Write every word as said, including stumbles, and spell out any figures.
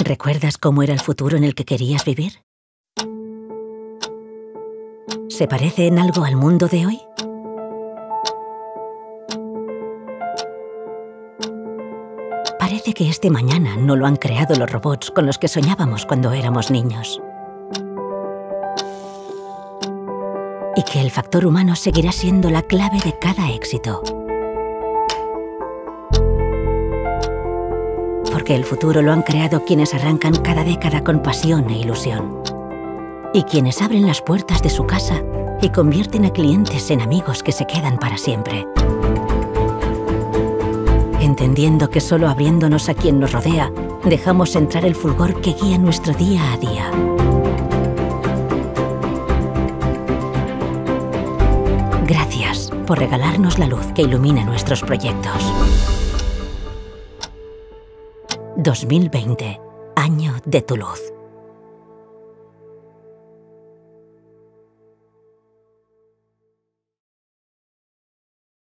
¿Recuerdas cómo era el futuro en el que querías vivir? ¿Se parece en algo al mundo de hoy? Parece que este mañana no lo han creado los robots con los que soñábamos cuando éramos niños. Y que el factor humano seguirá siendo la clave de cada éxito. Porque el futuro lo han creado quienes arrancan cada década con pasión e ilusión. Y quienes abren las puertas de su casa y convierten a clientes en amigos que se quedan para siempre. Entendiendo que solo abriéndonos a quien nos rodea, dejamos entrar el fulgor que guía nuestro día a día. Gracias por regalarnos la luz que ilumina nuestros proyectos. dos mil veinte, año de tu luz.